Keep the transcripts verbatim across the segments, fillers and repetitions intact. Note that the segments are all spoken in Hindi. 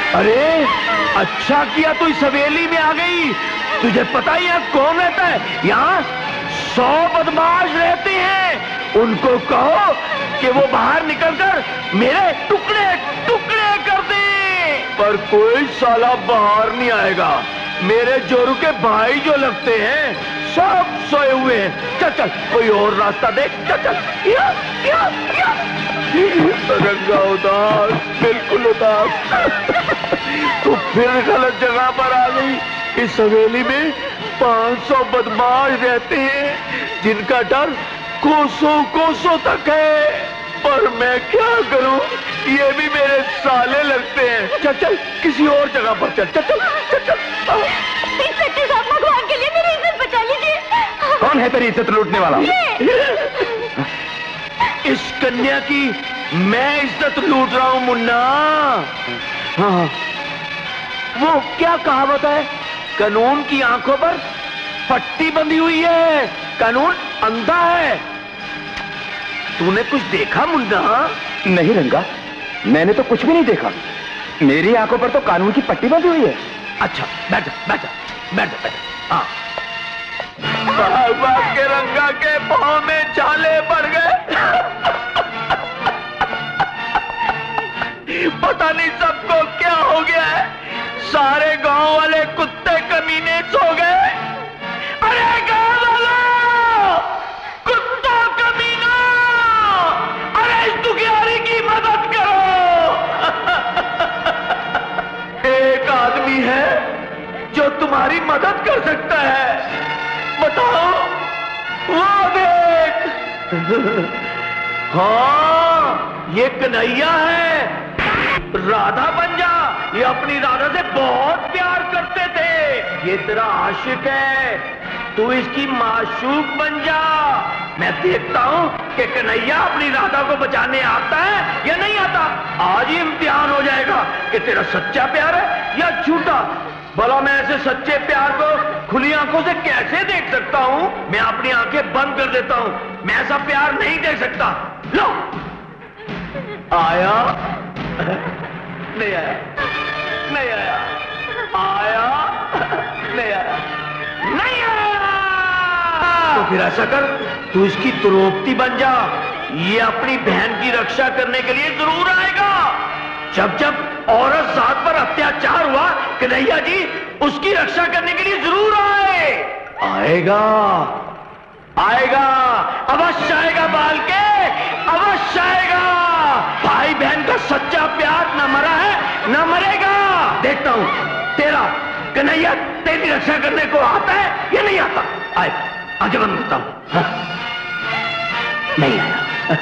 अरे अच्छा किया तू इस हवेली में आ गई। तुझे पता ही है कौन रहता है यहाँ? सौ बदमाश रहते हैं। उनको कहो कि वो बाहर निकलकर मेरे टुकड़े टुकड़े कर दे। पर कोई साला बाहर नहीं आएगा। मेरे जोरू के भाई जो लगते हैं सब सोए हुए हैं। चल चल कोई और रास्ता देख। चल चल। या, या, या। रंगा उदास, बिल्कुल उदास। तू फिर गलत जगह पर आ गई। इस हवेली में पांच सौ बदमाश रहते हैं जिनका डर कोसों कोसों तक है। पर मैं क्या करूं, ये भी मेरे साले लगते हैं। चल चल किसी और जगह पर चल। चल चल चल चल। इंस्पेक्टर साहब, भगवान के लिए मेरी इज्जत बचा लीजिए। कौन है तेरी इज्जत लूटने वाला? इस कन्या की मैं इज्जत लूट रहा हूं मुन्ना। हाँ, वो क्या कहावत है, कानून की आंखों पर पट्टी बंधी हुई है, कानून अंधा है। तूने कुछ देखा मुन्ना? नहीं रंगा, मैंने तो कुछ भी नहीं देखा। मेरी आंखों पर तो कानून की पट्टी बंधी हुई है। अच्छा बैठ जा बैठ जा बैठ जा बैठ जा। हाँ, भाग भाग के रंगा के पांव में छाले पड़ गए। पता नहीं सबको क्या हो गया है। सारे गांव वाले कुत्ते कमीने सो गए। अरे गांव वालों, कुत्ता कमीना, अरे इस दुखियारी की मदद करो। एक आदमी है जो तुम्हारी मदद कर सकता है। बताओ, वो देख। हाँ, ये कन्हैया है। राधा बन जा। ये अपनी राधा से बहुत प्यार करते थे। ये तेरा आशिक है, तू इसकी माशूक बन जा। मैं देखता हूं कि कन्हैया अपनी राधा को बचाने आता है या नहीं आता। आज ही इम्तिहान हो जाएगा कि तेरा सच्चा प्यार है या झूठा। भला मैं ऐसे सच्चे प्यार को खुली आंखों से कैसे देख सकता हूं? मैं अपनी आंखें बंद कर देता हूं। मैं ऐसा प्यार नहीं देख सकता। लो, आया नहीं आया, नहीं आया, आया नहीं आया, नहीं आया। तो फिर ऐसा कर, तू इसकी द्रौपदी बन जा। ये अपनी बहन की रक्षा करने के लिए जरूर आएगा। जब जब औरत जात पर अत्याचार हुआ, कन्हैया जी उसकी रक्षा करने के लिए जरूर आए। आएगा आएगा, अवश्य आएगा बाल के, अवश्य आएगा। भाई बहन का सच्चा प्यार न मरा है न मरेगा। देखता हूं तेरा कन्हैया तेरी रक्षा करने को आता है या नहीं आता। आए, आगे बंद करता हूं। हाँ? नहीं आया,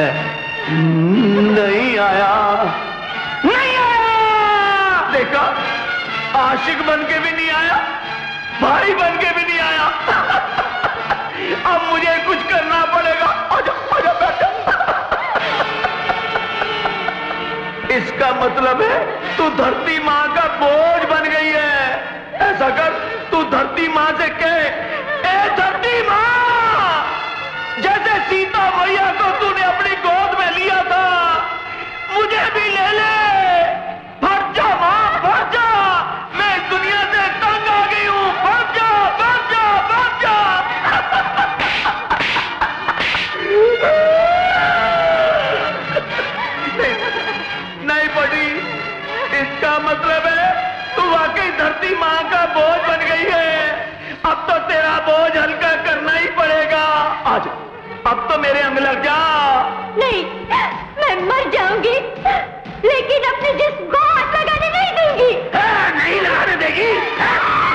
नहीं आया, नहीं आया। देखा, आशिक बन के भी नहीं आया, भाई बन के भी नहीं आया। अब मुझे कुछ करना पड़ेगा। आजा, आजा, बैठ जा। इसका मतलब है तू धरती माँ का बोझ बन गई है। ऐसा कर, तू धरती माँ से कह, ए धरती माँ, जैसे सीता मैया को तूने अपनी गोद में लिया था, मुझे भी ले ले। भर जा माँ, भर जा। मैं इस दुनिया से तंग आ गई हूँ। भर जा, भर जा, भर जा। नहीं पड़ी। इसका मतलब है तू वाकई धरती माँ का बोझ बन गई है। अब तो तेरा बोझ हल्का करना ही पड़ेगा। आज अब तो मेरे अंग लग जा। नहीं, मैं मर जाऊंगी, लेकिन अपने जिस्म को हाथ लगाने नहीं दूंगी। नहीं लगाने देगी?